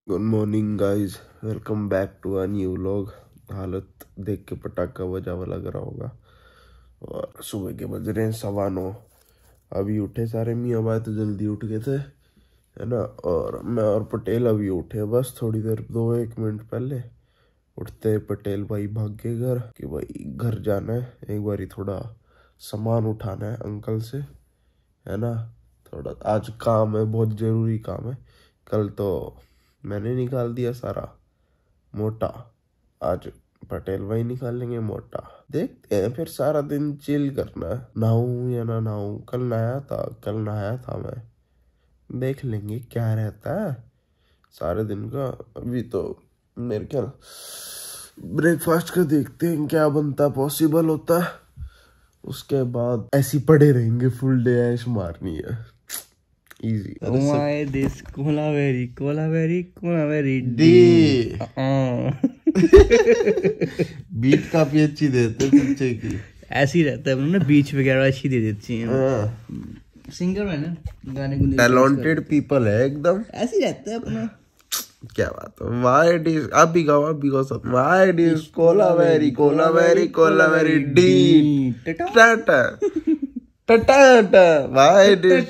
Good morning guys, welcome back to a new vlog. हालत देख के पटाखा बजा हुआ लग रहा होगा। और सुबह के बज रहे हैं 9:15। अभी उठे सारे, मियाँ भाई तो जल्दी उठ गए थे, है ना। और मैं और पटेल अभी उठे, बस थोड़ी देर 2-1 मिनट पहले उठते पटेल भाई भाग गए घर कि भाई घर जाना है, एक बारी थोड़ा सामान उठाना है अंकल से, है ना। थोड़ा आज काम है, बहुत ज़रूरी काम है। कल तो मैंने निकाल दिया सारा मोटा, आज पटेल भाई निकालेंगे मोटा। देखते हैं, फिर सारा दिन चिल करना है, नहाऊं या ना नहाऊं। कल नहाया था मैं, देख लेंगे क्या रहता है सारे दिन का। अभी तो मेरे ख्याल ब्रेकफास्ट का देखते हैं क्या बनता, पॉसिबल होता है। उसके बाद ऐसी पड़े रहेंगे, फुल डे ऐश मारनी है, easy. Why this cola very di beat काफी अच्छी देते हैं बच्चे की। ऐसी रहता है ना, बीच वगैरह अच्छी दे देती हैं। सिंगर है ना, गाने गुने टैलेंटेड पीपल है एकदम, ऐसी रहता है अपना। क्या बात है। वाई डिस आप भी गाओ सब। Why this kolaveri di टाटा टाटा वाई डिस।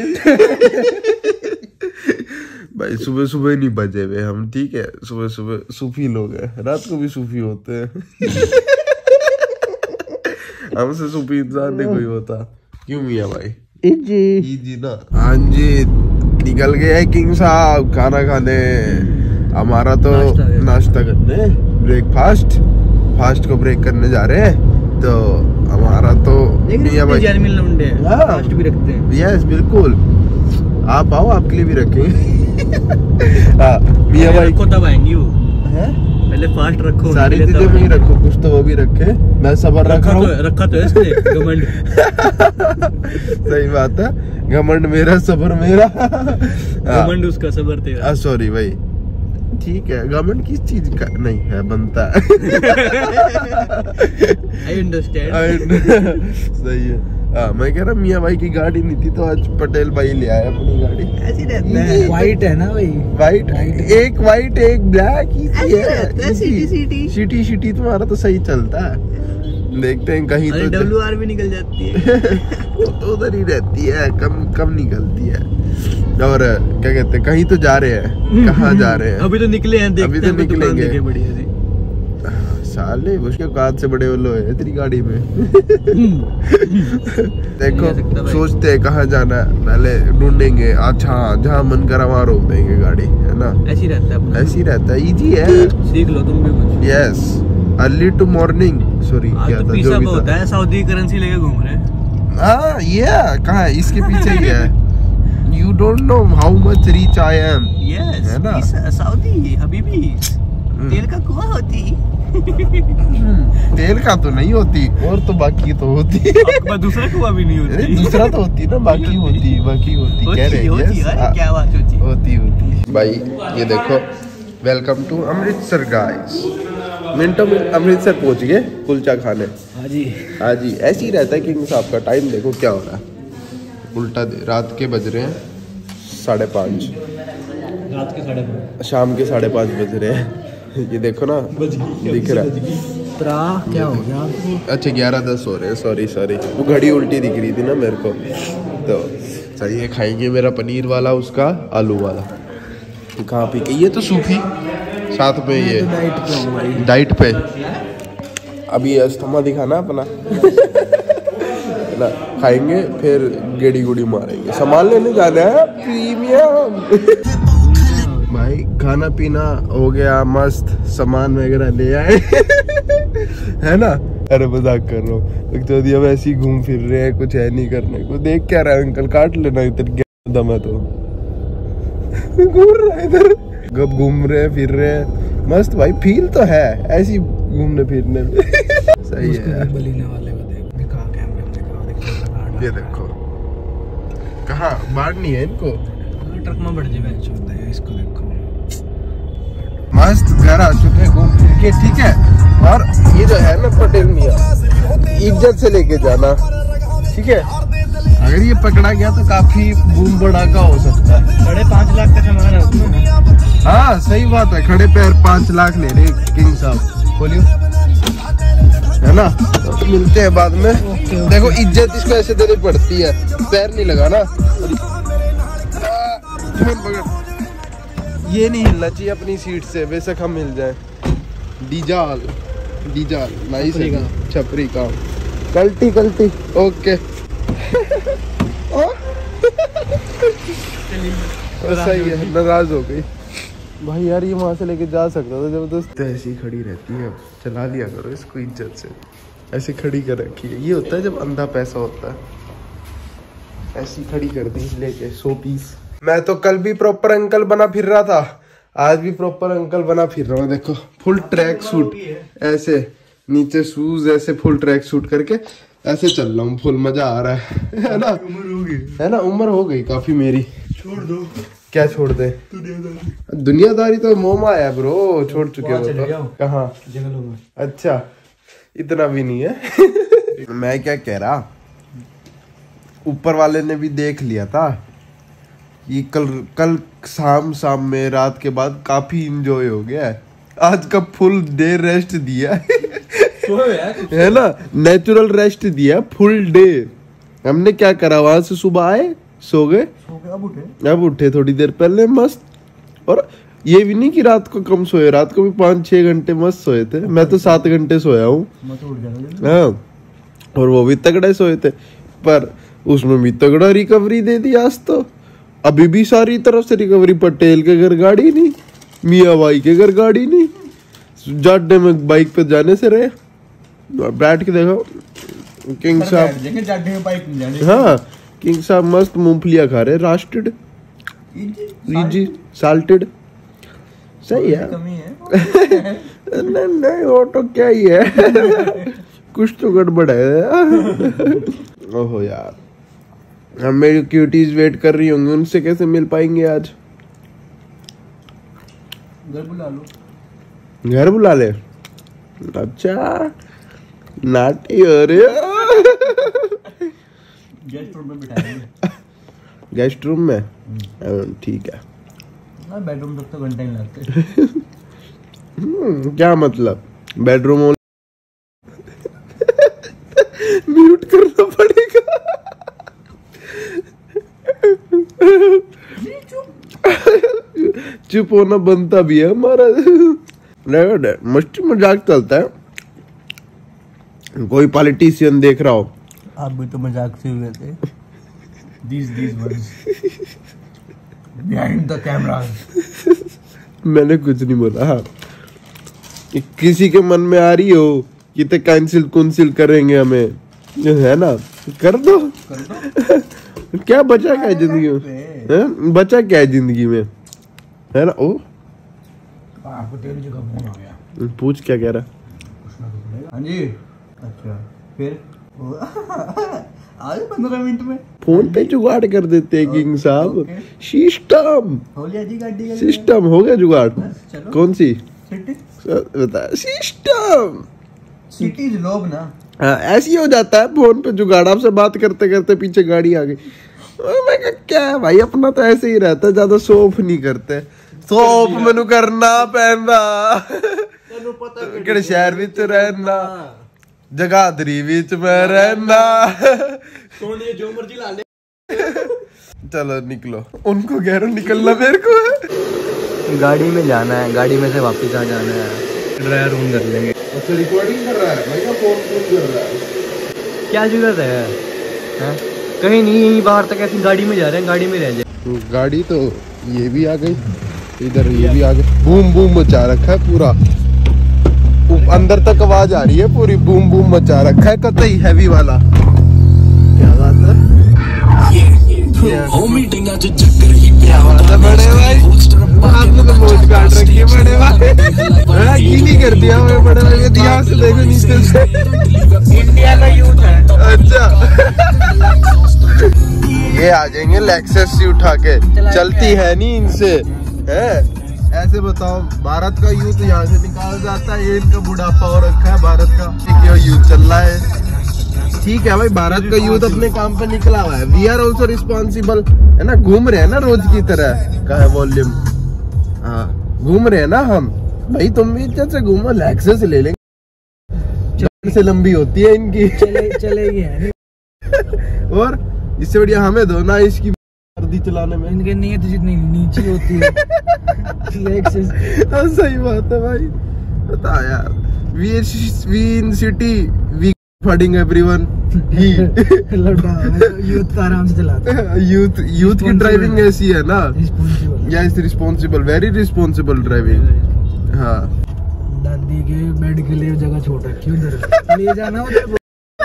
भाई सुबह सुबह नहीं बजे हुए हम, ठीक है। सुबह सुबह सूफी लोग हैं, रात को भी सूफी होते हैं। हमसे सूफी इंसान नहीं कोई होता, क्यों मियाँ भाई? जी ना। हाँ जी, निकल गए है किंग साहब खाना खाने। हमारा तो नाश्ता करने, ब्रेकफास्ट को ब्रेक करने जा रहे हैं। तो हमारा तो मियाँ भाई फास्ट भी रखते हैं। यस बिल्कुल, आप आओ, आपके लिए भी रखेंगे। मियाँ भाई को तब आएंगी वो है? पहले फास्ट रखो, सारी चीजें भी रखो, कुछ तो वो भी रखे। मैं सबर रखा तो इसलिए घमंड। सही बात है, घमंड मेरा सबर मेरा, घमंड उसका सबर तेरा। सॉरी भाई, ठीक है। घमंड किस चीज का नहीं है, बनता है। I understand. सही है। मैं कह रहा मियाँ भाई की गाड़ी नहीं थी तो आज पटेल भाई ले आए अपनी गाड़ी। ऐसी रहता है, व्हाइट है ना भाई, व्हाइट एक व्हाइट एक ब्लैक, इजी है। सिटी तुम्हारा तो सही चलता है। देखते हैं कहीं तो WR भी निकल जाती है। वो तो उधर ही रहती है, कम निकलती है। और क्या कहते हैं, कहीं तो जा रहे हैं, कहाँ जा रहे हैं? अभी तो निकले हैं, देखते अभी तो निकलेंगे। बढ़िया सी साले उसके कांच से बड़े वाले है तेरी गाड़ी में। देखो सोचते हैं कहाँ जाना है, पहले ढूंढेंगे। अच्छा जहाँ मन करा वहाँ रोक देंगे गाड़ी, है ना। ऐसी रहता है, ऐसी रहता है, इजी है, सीख लो तुम भी कुछ। Yes, early to morning. Sorry क्या था, जो भी होता है, सऊदी करेंसी लेके घूम रहे हैं। हाँ ये कहाँ है, इसके पीछे ही है। You don't know how much rich I am. Yes, है ना? सऊदी हबीबी तेल का कुआं होती। तेल का तो नहीं होती, और तो बाकी तो होती। दूसरा कुआं भी नहीं होती। दूसरा तो होती ना, बाकी होती कह रहे हैं। क्या बात होती भाई। ये देखो, वेलकम टू अमृतसर गाइस। मिनटों में अमृतसर पहुंच गए कुलचा खाने। हाँ जी, ऐसे ही रहता है किंग साहब का। टाइम देखो क्या हो रहा है, उल्टा रात के बज रहे हैं 5:30, रात के 5:30, शाम के 5:30 बज रहे हैं। ये देखो ना, दिख रहा है क्या हो गया? अच्छा 11:10 हो रहे हैं, सॉरी। वो घड़ी उल्टी दिख रही थी ना मेरे को, तो सही है। खाएंगे मेरा पनीर वाला, उसका आलू वाला। कहाँ पे ये तो सूफी साथ में, ये डाइट पे। अभी अस्थमा दिखाना अपना। खाएंगे फिर गेड़ी गुड़ी मारेंगे, सामान लेने जाना है प्रीमियम। भाई खाना पीना हो गया मस्त, सामान वगैरह ले आए। है ना। अरे मजाक कर रहा हूँ, तो हम ऐसे ही घूम फिर रहे हैं, कुछ है नहीं करने को। देख क्या रहा है अंकल, काट लेना इधर दम है तो। घूम रहा है इधर, गप घूम रहे फिर रहे मस्त भाई। फील तो है ऐसी घूमने फिरने में। सही है। ये देखो कहाँ बाढ़नी है इनको, ट्रक में बढ़ जाए इसको। देखो मस्त घर आ चुके घूम फिर के, ठीक है। और ये जो है ना पटेल मियाँ, इज्जत से लेके जाना, ठीक है। अगर ये पकड़ा गया तो काफी बूम बड़ाका हो सकता है। 5.5 लाख का सामान है उसमें। हाँ सही बात है, खड़े पैर 5 लाख ले रहे किंग साहब। बोलियो है ना, तो मिलते हैं बाद में। देखो इज्जत इसको ऐसे देनी पड़ती है, पैर नहीं लगाना। ये नहीं हिलना चाहिए अपनी सीट से, बेशक हम मिल जाए। डीजाल डीजाल नाइस है, छपरी का कल्टी कल्टी ओके। सही है, नाराज हो गई भाई यार, ये वहां से लेके जा सकता था जबरदस्त। तो ऐसी खड़ी रहती है, चला लिया करो इसको इज्जत से, ऐसे खड़ी कर रखी है। ये होता है जब अंधा पैसा होता है। ऐसी खड़ी कर दी लेके 100 पीस। मैं तो कल भी प्रॉपर अंकल बना फिर रहा था, आज भी प्रॉपर अंकल बना फिर रहा हूँ। देखो फुल ट्रैक सूट, ऐसे नीचे शूज, ऐसे फुल ट्रैक सूट करके ऐसे चल रहा हूँ, फुल मजा आ रहा है ना। उम्र हो गई है ना, उम्र हो गई काफी मेरी। छोड़ दो। क्या छोड़ दे? दुनियादारी तो मोह आया ब्रो, छोड़ चुके हो तो। कहाँ? अच्छा इतना भी नहीं है। मैं क्या कह रहा, ऊपर वाले ने भी देख लिया था ये कल शाम में रात के बाद काफी इंजॉय हो गया है। आज का फुल डे रेस्ट दिया है ना, नेचुरल रेस्ट दिया फुल डे। हमने क्या करा, वहां से सुबह आए, सो गए, अब उठे थोड़ी देर पहले मस्त। और ये भी नहीं कि रात को कम सोए, रात को भी 5-6 घंटे मस्त सोए थे। मैं तो 7 घंटे सोया हूँ। हाँ, और वो भी तगड़े सोए थे, पर उसमें भी तगड़ा रिकवरी दे दी आज तो। अभी भी सारी तरफ से रिकवरी, पटेल के घर गाड़ी नहीं, मियाँ भाई के घर गाड़ी नहीं, जाडे में बाइक पे जाने से रहे। बैठ के देखो किंग साहब, हाँ किंग साहब मस्त मूंगफलियां खा रहे, रास्टेड इजी साल्टेड। सही है। नहीं वो तो क्या ही है, कुछ तो गड़बड़ है। ओहो यार, हम मेरी क्यूटीज वेट कर रही होंगी, उनसे कैसे मिल पाएंगे आज? घर बुला लो। घर बुला ले? अच्छा नाटी हो रही गेस्ट रूम में बिठाएंगे। गेस्ट रूम में? ठीक है, बेडरूम तक तो घंटा ही लगते। क्या मतलब बेडरूम म्यूट करना पड़ेगा। चुप होना बनता भी है हमारा। मस्ती मजाक चलता है, कोई पॉलिटिशियन देख रहा हो। आप भी तो मजाक से हुए थे। These ones behind the camera। मैंने कुछ नहीं बोला। हाँ, किसी के मन में आ रही हो कि ते कैंसिल करेंगे हमें, है ना, कर दो। क्या बचा क्या है जिंदगी में? बचा क्या है जिंदगी में, है ना? ओ आपको तेरी जगह फोन आ गया। पूछ क्या कह रहा? हाँ जी। अच्छा फिर आज 15 मिनट में फोन पे जुगाड़ कर देते हैं किंग साहब। सिस्टम सिस्टम हो गया जुगाड़। कौन सी बता? सिस्टम सिटीज लोग ना, हाँ ऐसे ही हो जाता है फोन पे जुगाड़। आपसे बात करते करते पीछे गाड़ी आ गई। मैं क्या है भाई, अपना तो ऐसे ही रहता है, ज्यादा सोफ नहीं करते। सोफ मैनू करना पैंदा, किहड़े शहर विच रहना, जगाधरी बीच में रहना। सोनिया जो मर्जी ला ले। चलो निकलो, उनको कह रहा निकलना, मेरे को गाड़ी में जाना है, गाड़ी में से वापस आ जाना है। ड्राइवर रूम कर लेंगे। अच्छा रिकॉर्डिंग कर रहा है भाई, का फोन कर रहा है। क्या जरूरत है? कहीं नहीं, यहीं बाहर तक ऐसी गाड़ी में जा रहे हैं, गाड़ी में रह जाए। गाड़ी तो ये भी आ गई, इधर ये भी आ गई। बूम बूम मचा रखा है पूरा, अंदर तक आवाज आ रही है पूरी। बूम बूम मचा रखा है, कतई हैवी वाला। क्या बात है, क्या बात है बड़े भाई, आपने तो मौज काट रखी है बड़े भाई। गीली कर दिया हमें बड़े भाई, ध्यान से देखो नीचे से। इंडिया का यूथ है। अच्छा ये आ जाएंगे लेक्सस से उठा के, चलती है नहीं इनसे, है ऐसे बताओ। भारत का यूथ यहाँ से निकाल जाता है, ये इनका बुढ़ापा हो रखा है भारत का। ये यूथ चल रहा है, ठीक है भाई, भारत का यूथ अपने काम पे निकला हुआ है। वी आर ऑल्सो रिस्पॉन्सिबल, है ना, घूम रहे हैं ना रोज की तरह। कहा है वॉल्यूम? हाँ घूम रहे हैं ना हम भाई, तुम भी इज्जत से घूमो, लेक्सस ले लेंगे से लंबी होती है इनकी चलेगी और इससे बढ़िया हमें दो ना इसकी वर्दी चलाने में, इनके नीयत जितनी नीची होती है हाँ सही बात है भाई। बता यार, we in city we fading everyone ही यूथ आराम से चलाते हैं। यूथ की ड्राइविंग ऐसी है ना, yes responsible, very responsible driving. हाँ दादी के बेड के लिए जगह छोड़ रखी उधर, ले जाना उधर।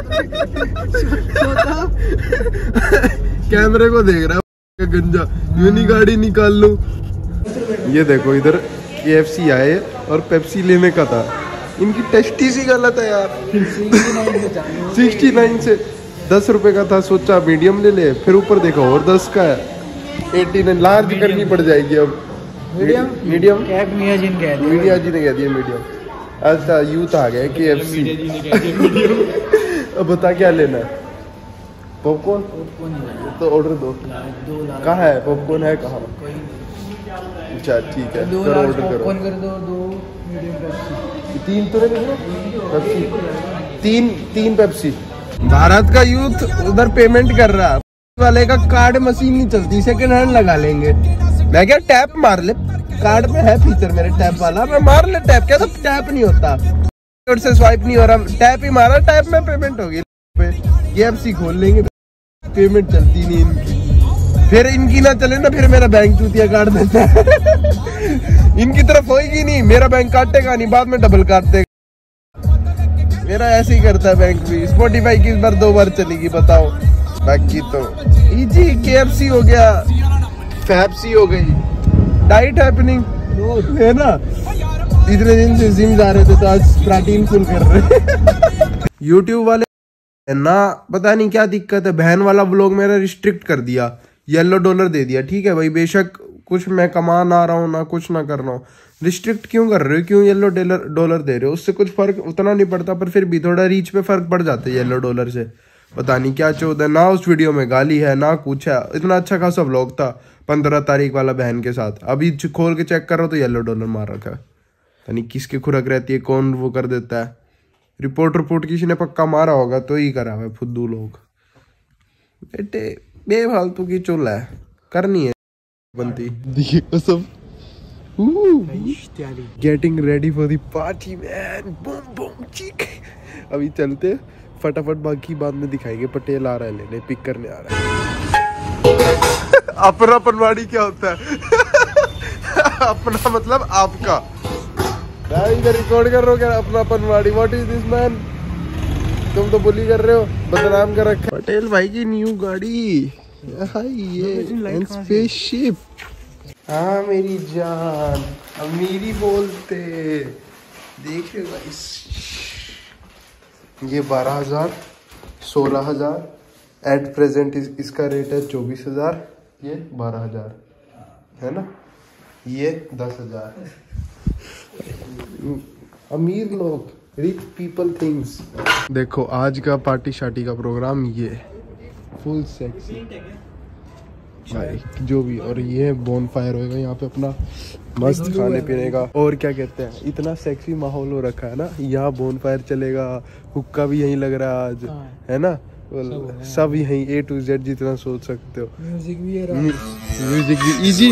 कैमरे को देख रहा है गंजा, यूनी गाड़ी निकाल लूं। ये देखो इधर KFC आए और पेप्सी लेने का था, इनकी टेस्टी सी गलत है यार। 69 से 10 रुपए का था, सोचा मीडियम ले ले, फिर ऊपर देखा और 10 का है। 89 लार्ज करनी पड़ जाएगी अब। मीडियम मियां जी ने कह दिया, मीडिया जी ने कह दिया मीडियम। अच्छा यूथ आ गए KFC। अब बता क्या लेना है? पॉपकॉर्न तो ऑर्डर दो। कहाँ है पॉपकॉर्न, है कहाँ? अच्छा ठीक है, करो ऑर्डर करो। कर दो, 2 मीडियम पेप्सी। 3 तो पेप्सी, 3 पेप्सी। भारत का यूथ उधर पेमेंट कर रहा है, वाले का कार्ड मशीन नहीं चलती, सेकंड हैंड लगा लेंगे। मैं क्या टैप मार ले, कार्ड में है फीचर मेरे टैप वाला, मैं मार ले टैप। क्या तो टैप नहीं होता, से स्वाइप नहीं हो रहा, टैप ही मारा, टैप में पेमेंट होगी। KFC खोल लेंगे, पेमेंट चलती नहीं इनकी, फिर इनकी ना चले ना, फिर मेरा बैंक चूतिया काट देता है। इनकी तरफ होगी नहीं, मेरा बैंक काटेगा नहीं, बाद में डबल काट देगा। मेरा ऐसे ही करता है बैंक भी। Spotify की इस बार 2 बार चलेगी, बताओ। बाकी तो इजी, KFC हो गया, फैप्सी हो गई, डाइट हैपनिंग है ना। इतने दिन से जिम जा रहे थे तो आज प्रोटीन फुल कर रहे। YouTube वाले ना पता नहीं क्या दिक्कत है, बहन वाला व्लॉग मेरा रिस्ट्रिक्ट कर दिया, $1 दे दिया। ठीक है भाई, बेशक कुछ मैं कमा ना रहा हूँ ना कुछ ना कर रहा हूँ, रिस्ट्रिक्ट क्यों कर रहे हो, क्यों $1 दे रहे हो? उससे कुछ फर्क उतना नहीं पड़ता, पर फिर भी थोड़ा रीच पे फर्क पड़ जाता है $1 से। पता नहीं क्या चौध है ना, उस वीडियो में गाली है ना कुछ है। इतना अच्छा खासा व्लॉग था 15 तारीख वाला बहन के साथ, अभी खोल के चेक कर रहा हूँ तो $1 मार रखा है। यानी किसकी खुराक रहती है, कौन वो कर देता है। रिपोर्ट किसी ने पक्का मारा होगा तो ही करा है, फुद्दू लोग। बेटे बेफालतू की चुल है, करनी है बनती। देखिए सब getting ready for the party man, boom boom chick. अभी चलते फटाफट, बाकी बाद में दिखाएंगे। पटेल आ रहा है लेने, पिक करने आ रहा है। अपना पनवाड़ी क्या होता है? अपना मतलब आपका। इधर रिकॉर्ड कर रहे हो क्या अपना पनवाड़ी? What is this man? तुम तो बुली कर रहे हो, बदनाम कर रखा। पटेल भाई की न्यू गाड़ी, ये स्पेसशिप। हाँ मेरी जान, अमीरी बोलते। देखिए गाइस, ये 12,000, 16,000 एट प्रेजेंट इसका रेट है 24,000, ये 12,000 है ना, ये 10,000। अमीर लोग, रिच पीपल थिंग्स। देखो आज का पार्टी शार्टी का प्रोग्राम, ये फुल सेक्सी भाई जो भी। और ये बोन फायर होएगा यहाँ पे अपना मस्त खाने पीने का, और क्या कहते हैं, इतना सेक्सी माहौल हो रखा है ना। यहाँ बोन फायर चलेगा, हुक्का भी यहीं लग रहा है आज, है ना, सब यहीं A to Z जितना सोच सकते हो। म्यूजिक भी है, म्यूजिक भी इजी।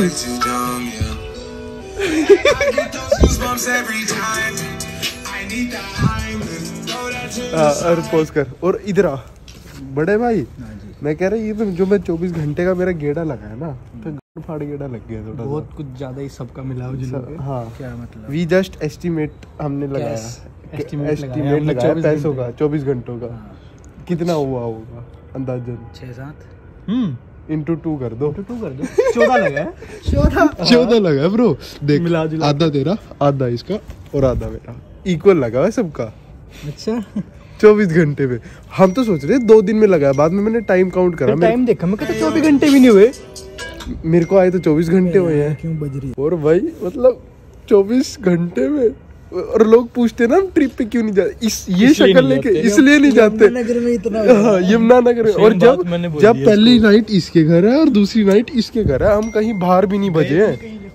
और पोज कर, और इधर आ बड़े भाई। मैं कह रहा ये तो जो मैं 24 घंटे का मेरा गेड़ा लगा है ना, तो फाड़ गेड़ा लग गया थोड़ा, बहुत कुछ ज्यादा ही सबका मिला। हाँ क्या मतलब, वी जस्ट एस्टिमेट हमने लगाया, एस्टिमेट लगाया पैसों का 24 घंटों का। कितना हुआ होगा अंदाजन? 6-7 इंटू 2 कर दो, 14 लगा है। 14 लगा है ब्रो। देख आधा तेरा, आधा इसका और आधा मेरा, इक्वल लगा है सबका। अच्छा 24 घंटे में। हम तो सोच रहे 2 दिन में लगा है, बाद में मैंने टाइम काउंट करा, टाइम देखा, मैं कहता 24 घंटे भी नहीं हुए। मेरे को आए तो 24 घंटे हुए हैं। क्यों बज रही है? और भाई मतलब 24 घंटे में। और लोग पूछते ना ट्रिप पे क्यों नहीं जाते, ये शक्ल लेके इसलिए नहीं जाते। यमुनानगर में इतना, हाँ यमुनानगर में। और जब पहली नाइट इसके घर है और दूसरी नाइट इसके घर है, हम कहीं बाहर भी नहीं बजे हैं।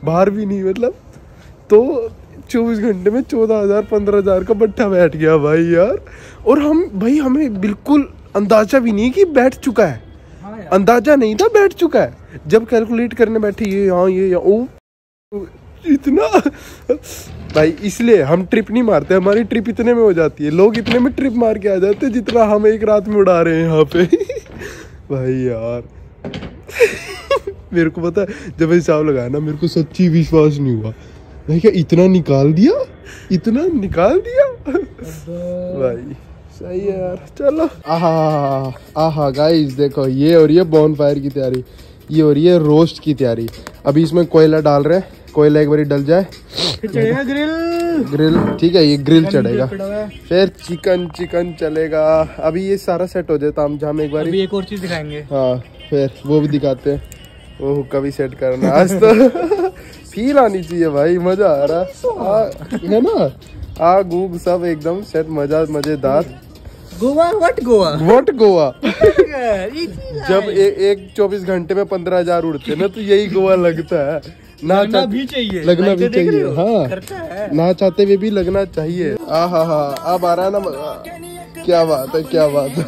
बाहर भी नहीं, मतलब तो 24 घंटे में 14,000 15,000 का बट्टा बैठ गया भाई यार। और हम भाई हमें बिल्कुल अंदाजा भी नहीं कि बैठ चुका है, अंदाजा नहीं था बैठ चुका है। जब कैलकुलेट करने बैठे ये यहाँ ये ओ इतना भाई, इसलिए हम ट्रिप नहीं मारते, हमारी ट्रिप इतने में हो जाती है। लोग इतने में ट्रिप मार के आ जाते हैं जितना हम एक रात में उड़ा रहे हैं यहाँ पे भाई यार मेरे को पता है जब हिसाब लगाया ना, मेरे को सच्ची विश्वास नहीं हुआ। मैं क्या इतना निकाल दिया, इतना निकाल दिया भाई सही है यार। चलो आहा गाइस देखो, ये हो रही है बॉनफायर की तैयारी, ये हो रही है रोस्ट की तैयारी। अभी इसमें कोयला डाल रहे हैं, कोयला एक बारी डल जाए चढ़ेगा ग्रिल, ठीक है ये ग्रिल चढ़ेगा, फिर चिकन चलेगा। अभी ये सारा सेट हो जाए ताम झाम एक बार। अभी एक और चीज दिखाएंगे, हाँ फिर वो भी दिखाते हैं, वो हुक्का भी सेट करना आज तो फील आनी चाहिए भाई, मजा आ रहा है ना, आग उग सब एकदम सेट, मजेदार। गोवा व्हाट गोवा जब एक 24 घंटे में 15,000 उड़ते ना, तो यही गोवा लगता है। लगना भी चाहिए हाँ, ना चाहते हुए भी लगना चाहिए। अब आ रहा है ना, क्या बात है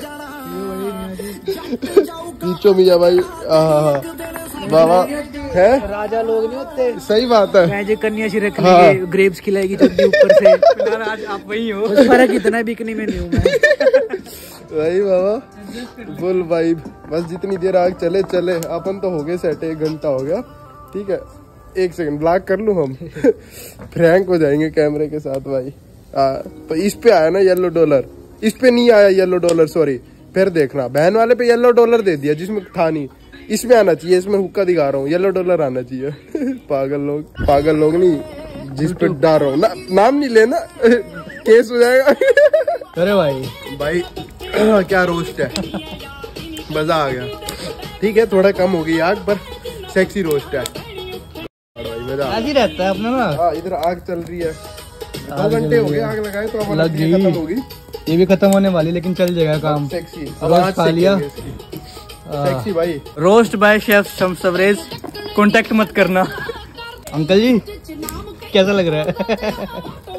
पीछो मिया भाई, बाबा है राजा लोग नहीं होते, सही बात है। मैं जो कन्याश्री रख लेंगे, ग्रेप्स खिलाएगी चड्डी ऊपर से आज आप वही हो, फर्क इतना बिकने में नहीं हूँ मैं भाई बाबा फुल वाइब। बस जितनी देर आग चले अपन तो हो गए सेट, 1 घंटा हो गया, ठीक है। 1 सेकंड ब्लॉक कर लूं हम फ्रैंक हो जाएंगे कैमरे के साथ भाई। तो इस पे आया ना येलो डॉलर, इस पे नहीं आया येलो डॉलर, सॉरी। फिर देखना, बहन वाले पे येलो डॉलर दे दिया जिसमें था नहीं, इसमें आना चाहिए, इसमें हुक्का दिखा रहा हूँ, येलो डॉलर आना चाहिए पागल लोग नहीं, जिस पे डर रहा हूँ ना, नाम नहीं लेना केस हो जाएगा अरे भाई क्या रोस्ट है, मजा आ गया। ठीक है थोड़ा कम हो गई आग, पर सेक्सी रोस्ट है भाई, मजा आज ही रहता है अपना ना। हाँ इधर आग चल रही है, 2 घंटे हो गए आग लगाए, तो अब लग गई, खत्म होगी, ये भी खत्म होने वाली, लेकिन चल जाएगा काम। सेक्सी रोस्ट खा लिया, सेक्सी भाई। रोस्ट बाय शेफ शमसवरेज, कांटेक्ट मत करना। अंकल जी कैसा लग रहा है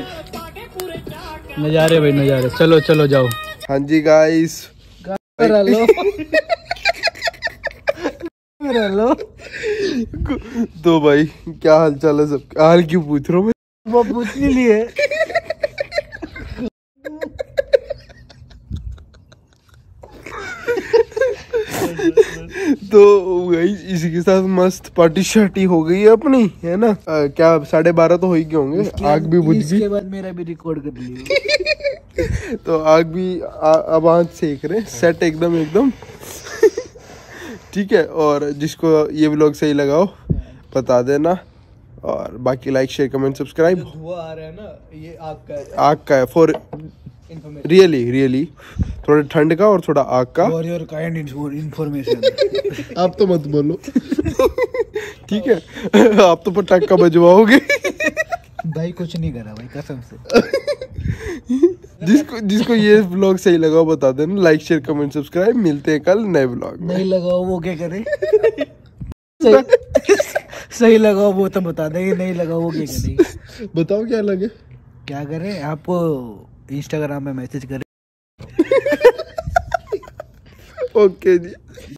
नजारे भाई नजारे, चलो जाओ। हाँ जी गाइस हेलो तो भाई क्या हाल चाल है सब, हाल क्यों पूछ रहा हूँ मैं, वो पूछ नहीं लिए तो वही इसी के साथ मस्त पार्टी शार्टी हो गई है अपनी, है ना। क्या 12:30 तो हो ही गए होंगे, आग भी बुझ गई, इसके बाद मेरा भी रिकॉर्ड कर लिया तो आग भी अब आँच सेक रहे, सेट एकदम ठीक है। और जिसको ये व्लॉग सही लगाओ बता देना, और बाकी लाइक शेयर कमेंट सब्सक्राइब। धुआं आ रहा है ना, ये आग का है फॉर रियली थोड़ा ठंड का और थोड़ा आग का, फॉर योर काइंड इन्फॉर्मेशन। आप तो मत बोलो ठीक है आप तो पटाखा बजवाओगे भाई कुछ नहीं करा भाई कसम से जिसको ये व्लॉग सही लगा बता देना, लाइक शेयर कमेंट सब्सक्राइब। मिलते हैं कल नए व्लॉग में। नहीं लगाओ वो क्या करे सही लगाओ वो तो बता देंगे, नहीं लगाओ वो क्या करे बताओ क्या लगे, क्या करें, आपको इंस्टाग्राम में मैसेज करें ओके जी।